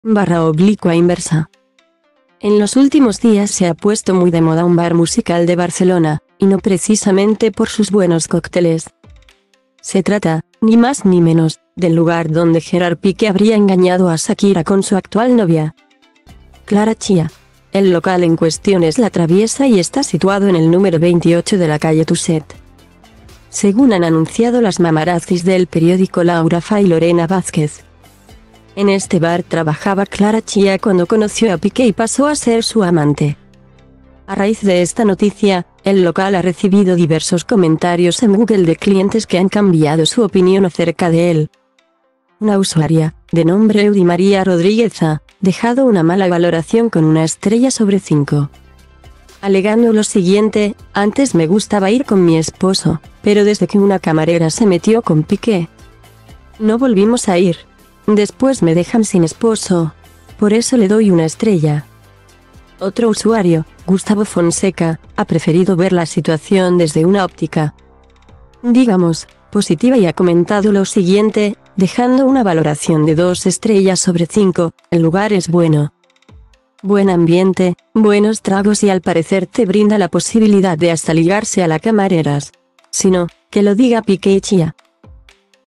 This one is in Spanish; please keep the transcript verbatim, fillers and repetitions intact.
barra oblicua inversa. En los últimos días se ha puesto muy de moda un bar musical de Barcelona, y no precisamente por sus buenos cócteles. Se trata, ni más ni menos, del lugar donde Gerard Piqué habría engañado a Shakira con su actual novia, Clara Chia. El local en cuestión es La Traviesa y está situado en el número veintiocho de la calle Tuset. Según han anunciado las mamarazzis del periódico Laura Fa y Lorena Vázquez. En este bar trabajaba Clara Chia cuando conoció a Piqué y pasó a ser su amante. A raíz de esta noticia, el local ha recibido diversos comentarios en Google de clientes que han cambiado su opinión acerca de él. Una usuaria, de nombre Eudi María Rodríguez, ha dejado una mala valoración con una estrella sobre cinco. Alegando lo siguiente: antes me gustaba ir con mi esposo, pero desde que una camarera se metió con Piqué, no volvimos a ir. Después me dejan sin esposo. Por eso le doy una estrella. Otro usuario, Gustavo Fonseca, ha preferido ver la situación desde una óptica, digamos, positiva y ha comentado lo siguiente, dejando una valoración de dos estrellas sobre cinco, el lugar es bueno. Buen ambiente, buenos tragos y al parecer te brinda la posibilidad de hasta ligarse a la camareras. Si no, que lo diga Piqué y Chia.